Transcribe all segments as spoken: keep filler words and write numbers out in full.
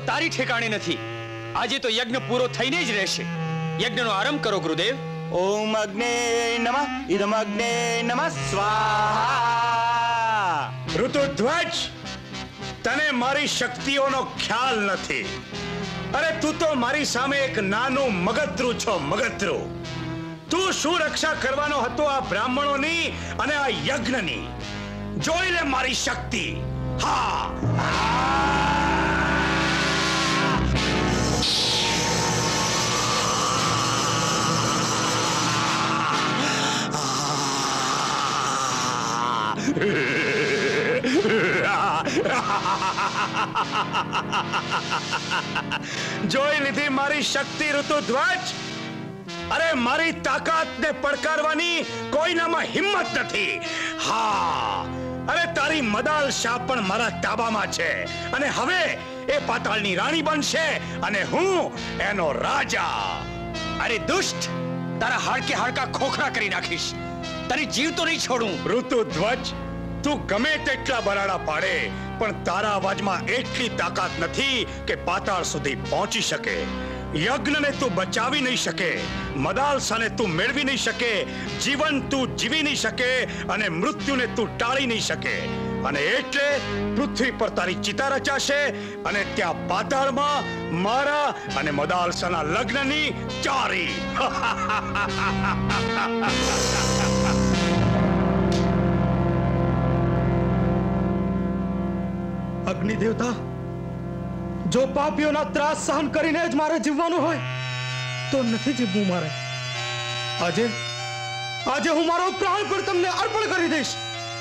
તારી ઠેકાણે નથી. આજે તો યજ્ઞ પૂરો થઈને જ રહેશે. યજ્ઞનો આરંભ કરો ગુરુદેવ. ઓમ અગ્ને નમઃ ઇદમ અગ્ને નમઃ સ્વાહા. ઋતુધ્વજ, તને મારી શક્તિઓનો ખ્યાલ નથી. અરે તું તો મારી સામે એક નાનું મગતરું છો, મગતરું. તું શું રક્ષા કરવાનો હતો આ બ્રાહ્મણોની અને આ યજ્ઞની? જોઈ લે મારી શક્તિ. હા, જોઈ લીધી મારી શક્તિ ઋતુધ્વજ. અરે મારી તાકાતને પડકારવાની કોઈનામાં હિંમત નથી. હા, અરે તારી મદાલશા પણ મારા તાબામાં છે અને હવે એ પાતાળની રાણી બનશે અને હું એનો રાજા. અરે દુષ્ટ, તારા હાડકે હાડકા ખોખરા કરી નાખીશ. તારી જીવ તો નહીં છોડું. ઋતુધ્વજ, તું ગમે તેટલા બરાડા પાડે પણ તારા અવાજમાં એટલી તાકાત નથી કે પાતાળ સુધી પહોંચી શકે. યજ્ઞને તું બચાવી નહીં શકે, મદાલસાને તું મેળવી નહીં શકે, જીવન તું જીવી નહીં શકે અને મૃત્યુને તું ટાળી નહીં શકે. અને એટલે પૃથ્વી પર તારી ચિતા રચાશે અને ત્યાં પાતાળમાં મારા અને મદાલસાના લગ્નની ચારી. અગ્નિ દેવતા, જો પાપીઓના ત્રાસ સહન કરીને જ મારે જીવવાનું હોય તો નથી જીવવું મારે. આજે આજે હું મારો પ્રાણ પણ તમને અર્પણ કરી દઈશ.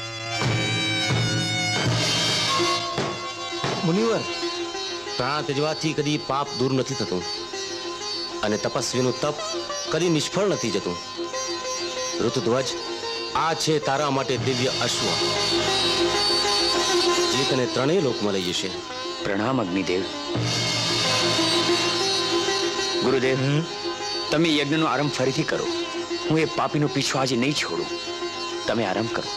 મુનિવર, પ્રાણ ત્યજવાથી કદી પાપ દૂર નથી થતું અને તપસ્વીનું તપ કદી નિષ્ફળ નથી જતું. ઋતુધ્વજ, આ છે તારા માટે દિવ્ય અશ્વ, જે તને ત્રણેય લોકમાં લઈ જશે. પ્રણામ અગ્નિદેવ. ગુરુદેવ, તમે યજ્ઞનો આરંભ ફરીથી કરો. હું એ પાપીનો પીછો આજે નહીં છોડું. તમે આરંભ કરો.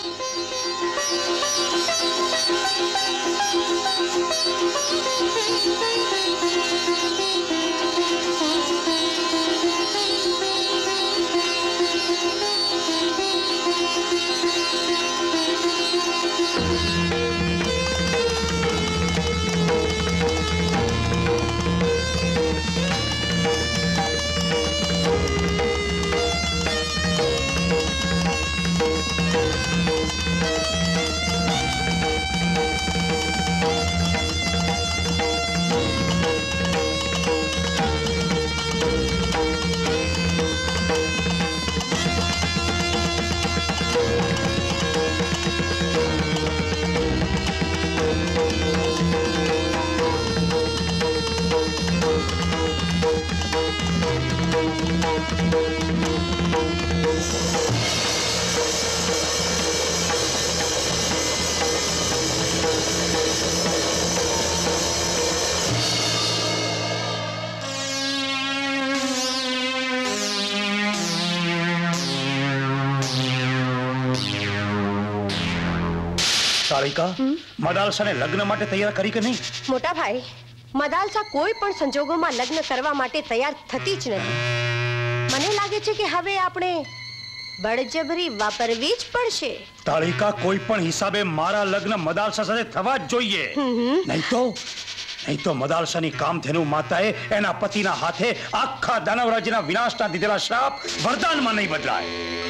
મદાલસાને લગ્ન માટે તૈયાર કરી કે નહીં? મોટા ભાઈ, મદાલસા કોઈ પણ સંજોગોમાં લગ્ન કરવા માટે તૈયાર થતી જ નથી. મને લાગે છે કે હવે આપણે બળજબરી વાપરવી જ પડશે. તાળિકા, કોઈ પણ હિસાબે મારા લગ્ન મદાલસા સાથે થવા જ જોઈએ. નહીં તો નહીં તો મદાલસાની કામધેનુ માતાએ એના પતિના હાથે આખા દાનવરાજ્યના વિનાશના દીધેલા શ્રાપ વરદાનમાં નહીં બદલાય.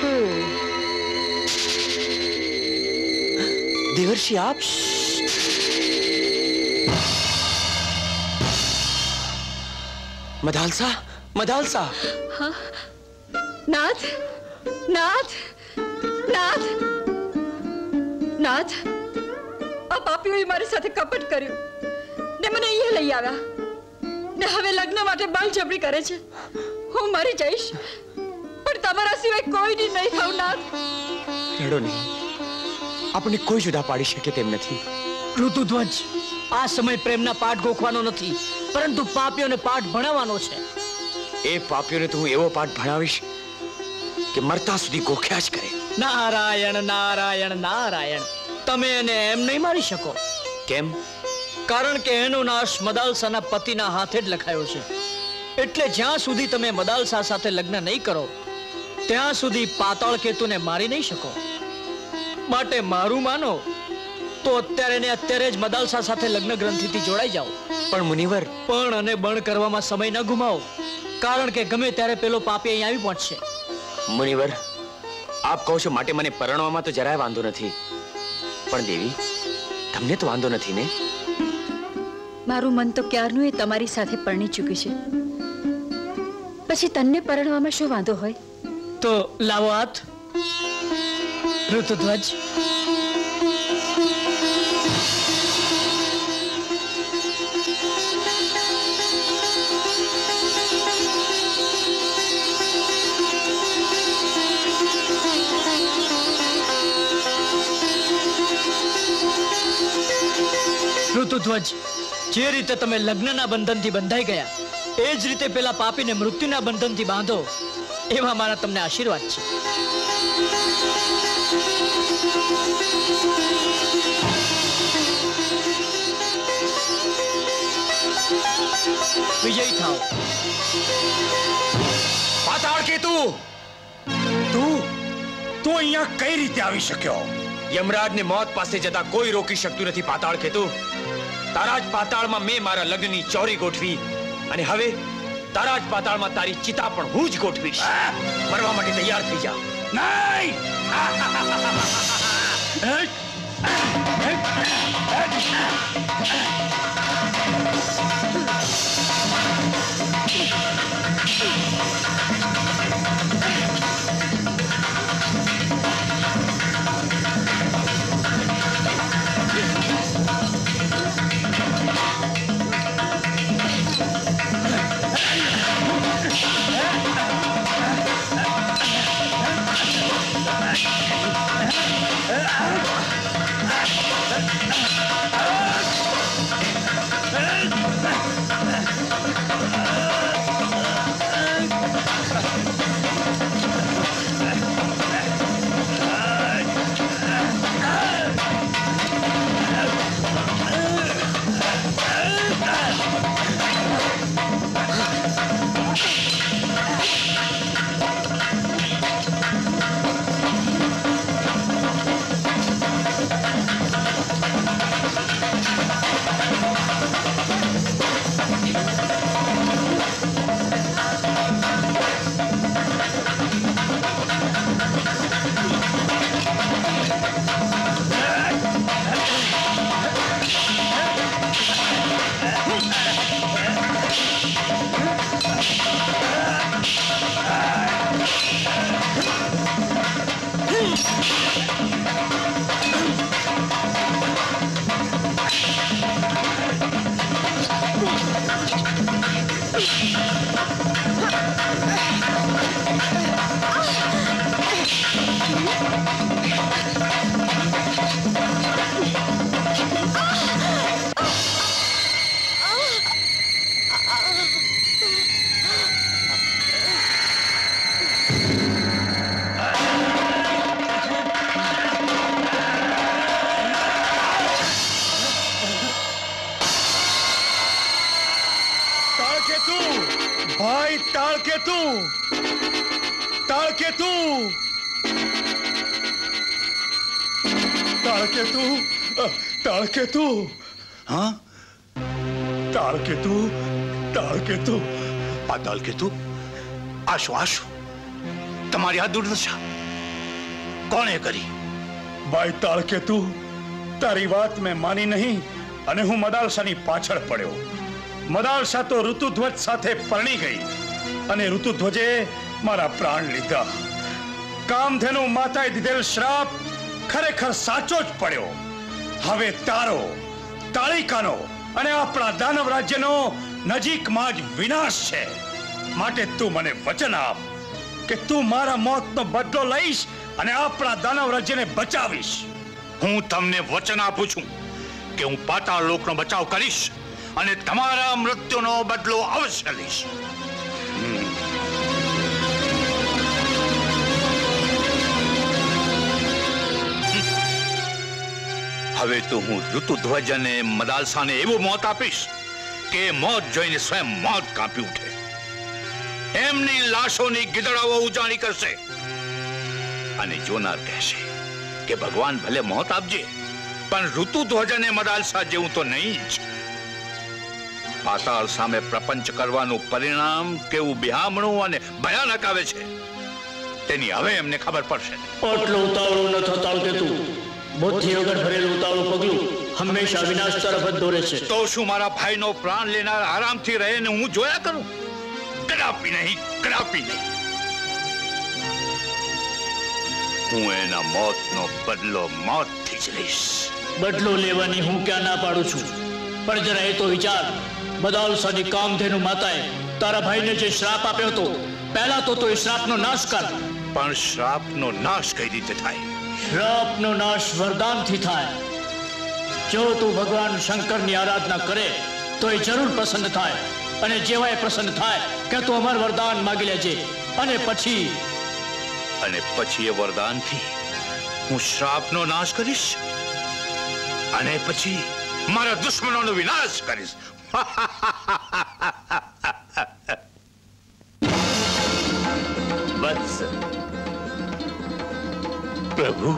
દેવર્ષિ, આપ મદાલસા, મદાલસા. નાથ, નાથ, નાથ, નાથ, આ પાપીઓએ મારી સાથે કપટ કર્યું ને મને અહીંયા લઈ આવ્યા ને હવે લગ્ન માટે બળજબરી કરે છે. હું મરી જઈશ પણ તમારા સિવાય કોઈની નહીં થાઉં. નાથ, રડો નહીં. આપણે કોઈ જુદા પાડી શકે તેમ નથી. ઋતુધ્વજ, આ સમય પ્રેમના પાઠ ગોખવાનો નથી, પરંતુ પાપીઓને પાઠ ભણાવવાનો છે. એ પાપીઓને તો હું એવો પાઠ ભણાવીશ કે મરતા સુધી ગોખ્યા જ કરે. નારાયણ, નારાયણ, નારાયણ. તમે એને એમ નહીં મારી શકો. કેમ? કારણ કે એનો નાશ મદાલસાના પતિના હાથે જ લખાયો છે. એટલે જ્યાં સુધી તમે મદાલસા સાથે લગ્ન નહીં કરો ત્યાં સુધી પાતાળ કેતુને મારી નહીં શકો. માટે મારું માનો તો અત્યારે ને અત્યારે જ મદાલસા સાથે લગ્ન ગ્રંથિથી જોડાઈ જાઓ. પણ મુનિવર, પણ અને બણ કરવામાં સમય ન ગુમાવો, કારણ કે ગમે ત્યારે પેલો પાપી અહીં આવી પહોંચશે. મુનિવર, આપ કહો છો માટે મને પરણવામાં તો જરાય વાંધો નથી, પણ દેવી તમને તો વાંધો નથી ને? મારું મન તો ક્યારનું એ તમારી સાથે પરણી ચૂક્યું છે, પછી તને પરણવામાં શું વાંધો હોય? તો લાવો હાથ. ઋતુધ્વજ, ઋતુધ્વજ, જે રીતે તમે લગ્નના બંધનથી બંધાઈ ગયા એ જ રીતે પેલા પાપીને મૃત્યુના બંધનથી બાંધો, એવા મારા તમને આશીર્વાદ છે. વિજયી થાઓ. પાતાળ કેતુ, તું તું અહીંયા કઈ રીતે આવી શક્યો? યમરાજને મોત પાસે જતા કોઈ રોકી શકતું નથી. પાતાળ કેતુ, તારા જ પાતાળમાં મેં મારા લગ્નની ચોરી ગોઠવી અને હવે તારા જ પાતાળમાં તારી ચિતા પણ હું જ ગોઠવીશ. મરવા માટે તૈયાર થઈ જા. નહીં! ભાઈ તાળકેતુ, તાળકેતુ, તાળકેતુ, તાળકેતુ, હા તાળકેતુ, તાળકેતુ. આ તાળકેતુ, આશો આશો તમારી આ દુર્દશા કોણે કરી? ભાઈ તાળકેતુ, તારી વાત મેં માની નહીં અને હું મદાલસાની પાછળ પડ્યો. મદાલસા તો ઋતુધ્વજ સાથે પરણી ગઈ અને ઋતુધ્વજે મારા પ્રાણ લીધા. કામધેનુ માતાએ દીધેલ શ્રાપ ખરેખર સાચો જ પડ્યો. હવે તારો, તાળિકાનો અને આપણા દાનવ રાજ્યનો નજીકમાં જ વિનાશ છે. માટે તું મને વચન આપ કે તું મારા મોતનો બદલો લઈશ અને આપણા દાનવ રાજ્યને બચાવીશ. હું તમને વચન આપું છું કે હું પાતાળ લોકનો બચાવ કરીશ અને તમારા મૃત્યુનો બદલો અવશ્ય લઈશ. હવે તો હું ઋતુધ્વજ અને મદાલસાને એવું મોત આપીશ કે મોત જોઈને સ્વયં મોત કાપી ઉઠે. એમની લાશોની ગીદડાઓ ઉજાણી કરશે અને જોનાર કહેશે કે ભગવાન ભલે મોત આપજે, પણ ઋતુધ્વજ અને મદાલસા જેવું તો નહીં જ. પાતાળ સામે પ્રપંચ કરવાનું પરિણામ કેવું બિહામણું અને ભયાનક આવે છે તેની હવે એમને ખબર પડશે. આટલું ઉતાવળું ન થતા કે તું બુદ્ધિ વગર ભરેલું ઉતાવળું પગલું હંમેશા વિનાશ તરફ જ દોરે છે. તો શું મારા ભાઈનો પ્રાણ લેનાર આરામથી રહે ને હું જોયા કરું? કદાપી નહીં, કદાપી નહીં. હું એના મોતનો બદલો મોતથી જ લઈશ. બદલો લેવાની હું ક્યાં ના પાડું છું, પણ જરા એ તો વિચાર, મદાલસાની કામધેનુ માતાએ તારા ભાઈને જે શ્રાપ આપ્યો હતો, પહેલા તો તો એ શ્રાપનો નાશ કર. પણ શ્રાપનો નાશ કઈ રીતે થાય? શ્રાપનો નાશ વરદાનથી થાય. જો તું ભગવાન શંકરની આરાધના કરે તો એ જરૂર પ્રસન્ન થાય, અને જેવાય પ્રસન્ન થાય કે તું અમર વરદાન માગી લેજે, અને પછી અને પછી એ વરદાનથી હું શ્રાપનો નાશ કરીશ અને પછી મારા દુશ્મનોનો વિનાશ કરીશ. વત્સ, પ્રભુ,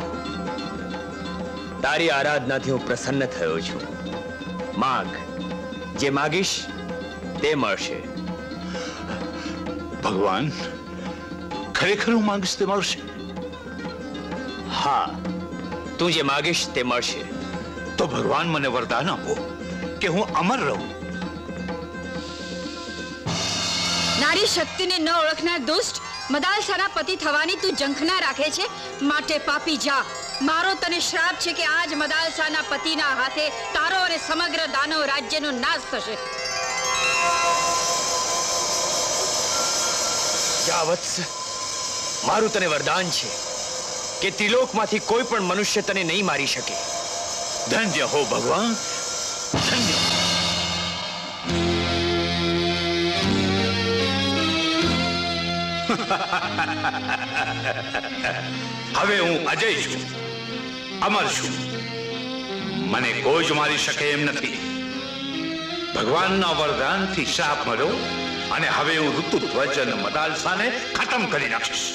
તારી આરાધનાથી હું પ્રસન્ન થયો છું. માગ, જે માગીશ તે મળશે. ભગવાન, ખરેખર હું માંગીશ તે મળશે? હા, તું જે માગીશ તે મળશે. તો ભગવાન મને વરદાન આપો કે હું અમર રહું. નારી શક્તિને ન ઓળખનાર દુષ્ટ, મદાલસાના પતિ થવાની તું ઝંખના રાખે છે, માટે પાપી જા. મારો તને શ્રાપ છે કે આજ મદાલસાના પતિના હાથે તારો અને સમગ્ર દાનવ રાજ્યનો નાશ થશે. જા વત્સ, મારું તને વરદાન છે કે ત્રિલોકમાંથી કોઈ પણ મનુષ્ય તને નહીં મારી શકે. ધન્ય હો ભગવાન, ધન્ય. હવે હું અજય છું, અમર છું. મને કોઈ જ મારી શકે એમ નથી. ભગવાનના વરદાનથી શાપ મળ્યો અને હવે હું ઋતુધ્વજ અને મદાલસાને ખતમ કરી નાખીશ.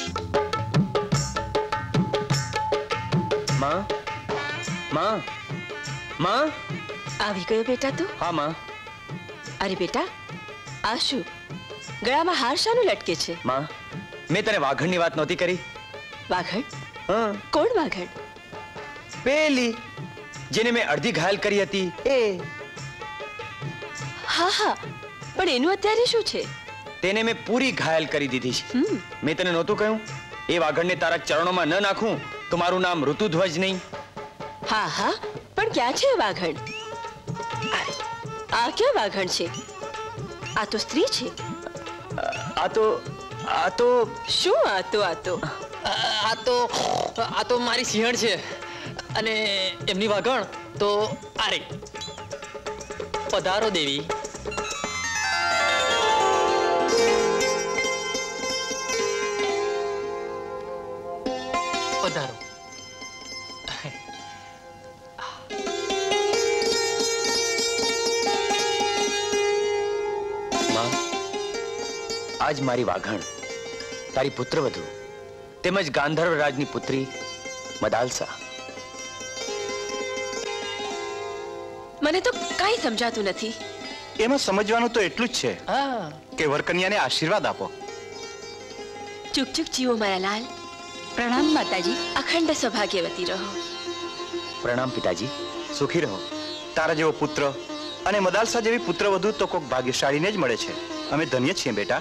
માં, માં, માં. આવી ગયો બેટા તું? હા માં. અરે બેટા, આ શું ગળામાં હાર શાનું લટકે છે? માં, મેં તને વાઘણની વાત નહોતી કરી? વાઘણ? હા, કોણ વાઘણ? પેલી જેને મેં અડધી ઘાયલ કરી હતી એ. હા હા, પણ એનું અત્યારે શું છે? તેને મેં પૂરી ઘાયલ કરી દીધી છે. હમ. મેં તને નહોતું કહ્યું એ વાઘણને તારા ચરણોમાં ન નાખું તો મારું નામ ઋતુધ્વજ નહીં? હા હા, પણ ક્યાં છે વાઘણ? આ- આ ક્યાં વાઘણ છે? આ તો સ્ત્રી છે. આ તો આ તો શું આ તો આ તો આ તો આ તો મારી સિંહણ છે, અને એમની વાઘણ તો આરે. પધારો દેવી. પધારો. માં, આજ મારી વાઘણ, તારી પુત્રવધુ તેમજ ગાંધર્વ રાજની પુત્રી મદાલસા. મને તો કાંઈ સમજાતું નથી. એમાં સમજવાનું તો એટલું જ છે હા, કે વરકન્યાને આશીર્વાદ આપો. ચૂક ચૂક જીવો મારા લાલ. પ્રણામ માતાજી. અખંડ સૌભાગ્યવતી રહો. પ્રણામ પિતાજી. સુખી રહો. તારા જેવો પુત્ર અને મદાલસા જેવી પુત્રવધુ તો કોક ભાગ્યશાળીને જ મળે છે. અમે ધન્ય છીએ બેટા.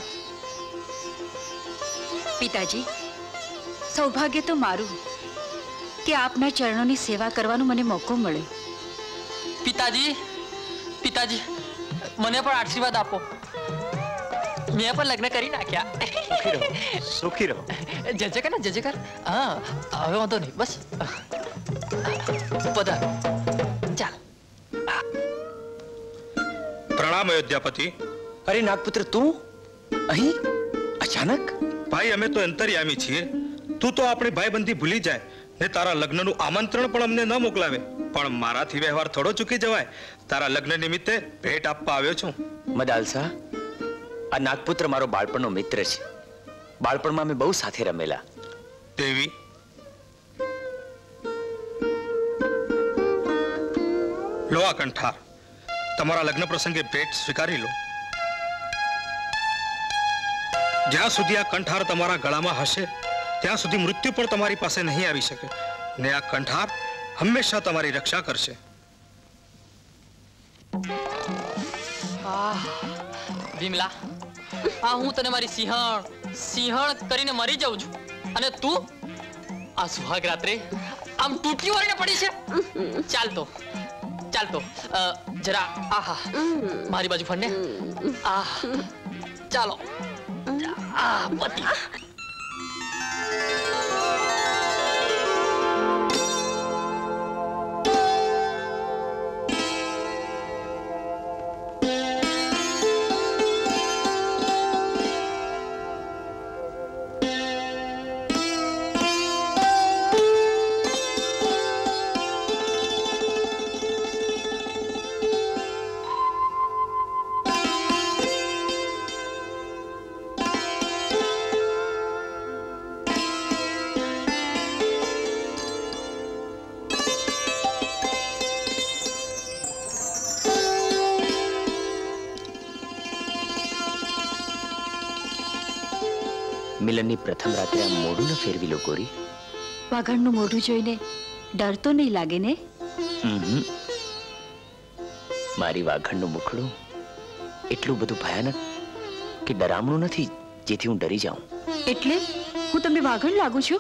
પિતાજી, સૌભાગ્ય તો મારું કે આપના ચરણોની સેવા કરવાનો મને મોકો મળ્યો. પિતાજી, પિતાજી, મને પણ આશીર્વાદ આપો. મેં પણ લગ્ન કરી નાખ્યા. સુખી રહો, સુખી રહો. જય જય કર ને, જય જય કર. હા, હવે વાંધો નહીં, બસ પધાર. ચાલ. પ્રણામ અયોધ્યાપતિ. અરે નાગપુત્ર, તું અહીં અચાનક? ભાઈ, અમે તો અંતર્યામી છીએ. તું તો આપણી ભાઈબંધી ભૂલી જાય ને તારા લગ્નનું આમંત્રણ પણ અમને ન મોકલાવે, પણ મારાથી વ્યવહાર થોડો ચૂકી જવાય. તારા લગ્ન નિમિત્તે ભેટ આપવા આવ્યો છું. મદાલસા, આ નાગપુત્ર મારો બાળપણનો મિત્ર છે. બાળપણમાં અમે બહુ સાથે રમેલા. દેવી, લો આ કંઠાર. તમારા લગ્ન પ્રસંગે ભેટ સ્વીકારી લો. જ્યાં સુધી આ કંઠાર તમારા ગળામાં હશે ત્યાં સુધી મૃત્યુ પણ તમારી પાસે નહીં આવી શકે, ને આ કંઠાર હંમેશા તમારી રક્ષા કરશે. વિમલા, આ હું તને મારી સિંહણ સિંહણ કરીને મરી જાઉં છું, અને તું આ સુહાગ રાત્રે આમ તૂટી વળીને પડી છે. ચાલ તો ચાલ તો અ, જરા આહા મારી બાજુ ફરને. આહ ચાલો આ પતિ. મિલનની પ્રથમ રાત્રે આમ મોઢું ન ફેરવી લો ગોરી. વાઘણનું મોઢું જોઈને ડર તો નહીં લાગે ને? હમ. મારી વાઘણનું મુખડું એટલું બધું ભયાનક કે ડરામણું નથી જેથી હું ડરી જાઉં. એટલે હું તમને વાઘણ લાગુ છું?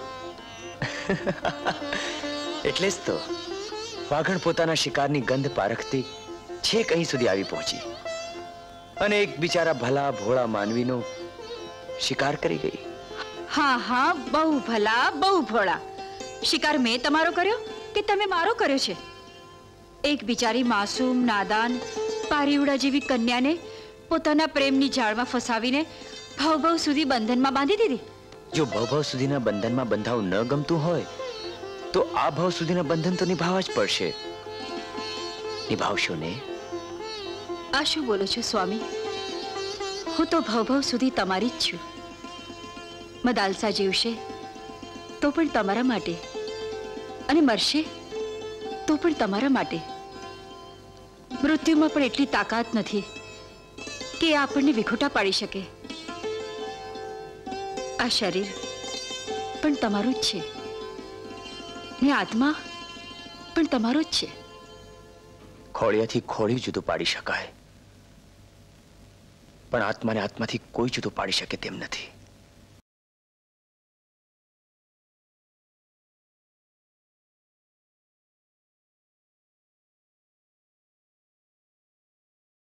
એટલે જ તો વાઘણ પોતાના શિકારની ગંધ પારખતી છેક અહીં સુધી આવી પહોંચી અને એક બિચારા ભલા ભોળા માનવીનો શિકાર કરી ગઈ. હા હા, બહુ ભલા બહુ ભોળા. શિકાર મેં તમારો કર્યો કે તમે મારો કર્યો છે? એક બિચારી માસૂમ નાદાન પારીવડા જેવી કન્યાને પોતાના પ્રેમની જાળમાં ફસાવીને ભવભવ સુધી બંધનમાં બાંધી દીધી. જો ભવભવ સુધીના બંધનમાં બંધાવું ન ગમતું હોય તો આ ભાવ સુધીના બંધન તો નિભાવવા જ પડશે. નિભાવશો ને? આ શું બોલો છો સ્વામી? હું તો ભવભવ સુધી તમારી જ છું. મદાલસા જીવશે તો પણ તમારા માટે, અને મરશે તો પણ તમારા માટે. મૃત્યુમાં પણ એટલી તાકાત નથી કે આપણને વિખોટા પાડી શકે. આ શરીર પણ તમારું જ છે ને આત્મા પણ તમારો જ છે. ખોળિયાથી ખોળિયું જુદું પાડી શકાય, પણ આત્માને આત્માથી કોઈ જુદું પાડી શકે તેમ નથી.